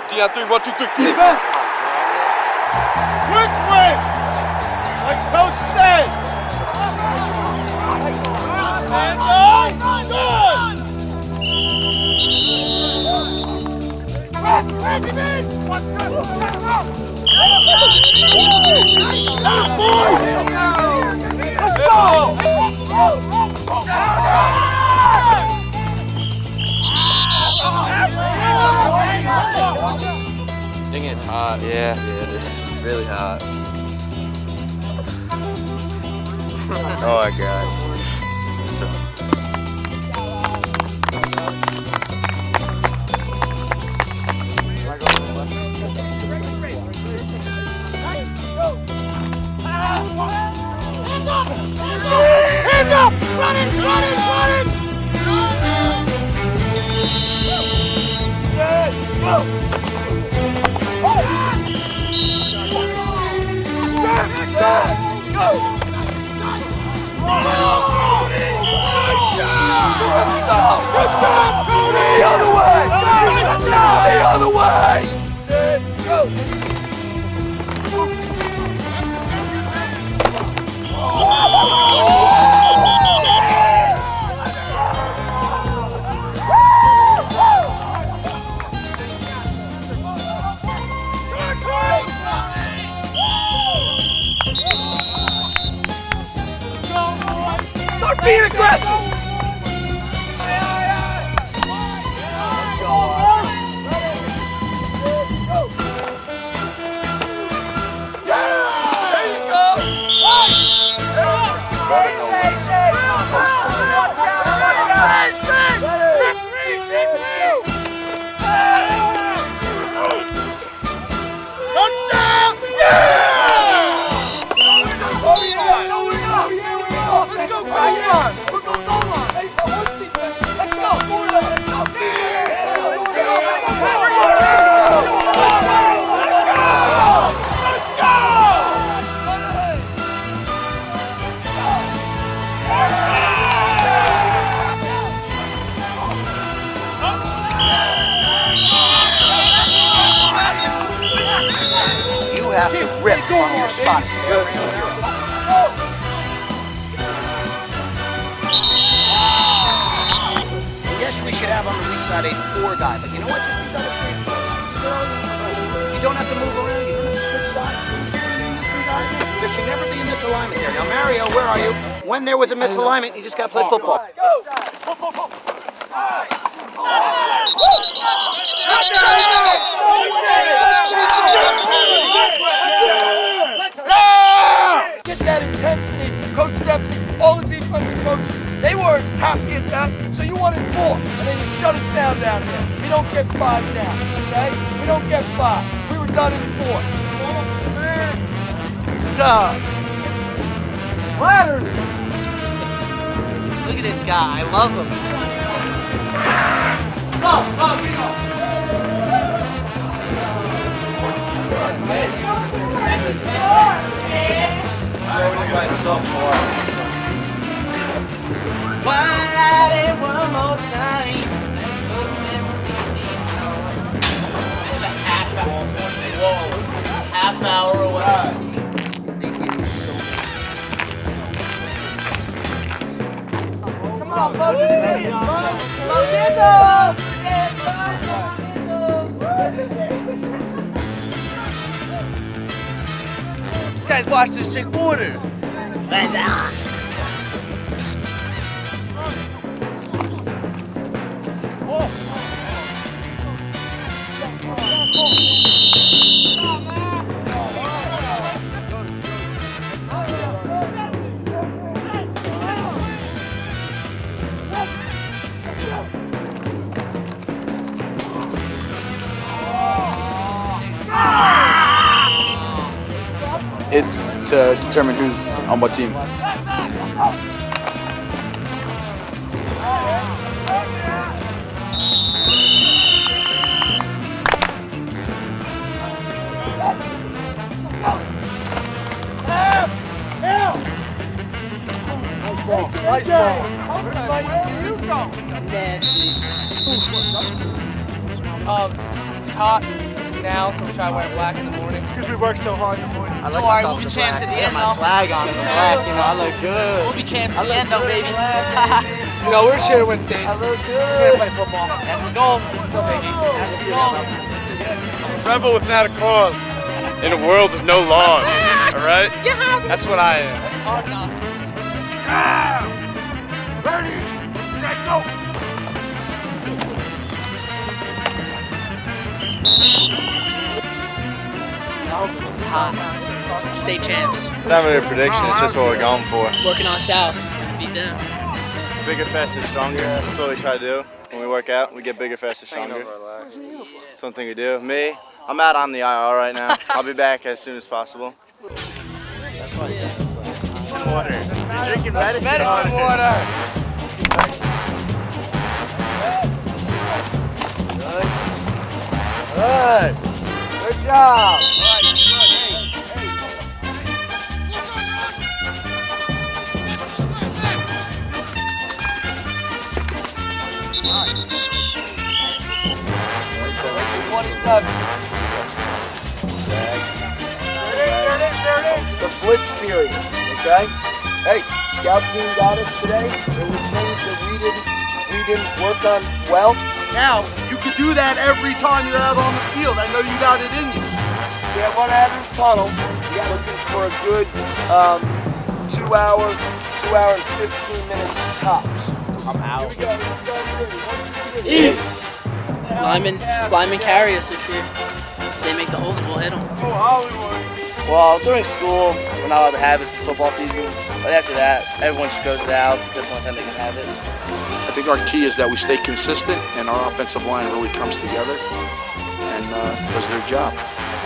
D on 3, 1, 2, 3. Defense. Quick swing. Like Coach said. And on. Good. Let's go. I think it's hot. Yeah, it is really hot. Oh my God. Hands up! Run it! Run it! Run it! Yes! Go! Go! Good job, Cody! The other way! The other way! Go! Start being aggressive! You have to rip from your spot. Good. Yes, we should have on the weak side a 4 guy, but you know what? Just be double 3. You don't have to move around. You don't have to switch sides. There should never be a misalignment there. Now, Mario, where are you? When there was a misalignment, you just got to play football. Get that intensity, Coach Dempsey, all the defensive coaches, they weren't happy at that, so you wanted more, and then you shut us down here. We don't get 5 now, okay? We don't get 5. We were done in 4. Ladders! Look at this guy, I love him. Go, get off! While at it one more time. Half hour away. Come on, slow to the knees, slow This guy's watching this chick order. It's to determine who's on what team. Nice ball. Where you go? Nasty. It's hot. now, so we try wearing black in the morning. It's because we work so hard in the morning. Don't worry, we'll be champs at the end, though. Flag on the black, you know, I look good. We'll be champs at the end, though, baby. You know, we're here to win states. I look good. We're gonna play football. That's the goal. That's the goal. Rebel without a cause. In a world with no laws. Alright? Yeah. That's what I am. Hard knocks. Ready, set, go! It's hot. State champs. It's not really a prediction, it's just what we're going for. Working on South. Beat them. Bigger, faster, stronger. That's what we try to do. When we work out, we get bigger, faster, stronger. It's one thing we do. Me, I'm out on the IR right now. I'll be back as soon as possible. Medicine water. You're drinking medicine water. Good. Good job. The blitz period, okay? Hey, scout team got us today. There were things that we didn't work on well. Now, you can do that every time you're out on the field. I know you got it in you. We have one out of the tunnel. We're looking for a good 2 hour and 15 minutes tops. I'm out. Linemen carry us this year. They make the holes, we'll hit them. Well, during school, we're not allowed to have it for football season. But after that, everyone just goes out. That's the only time they can have it. I think our key is that we stay consistent and our offensive line really comes together and does their job.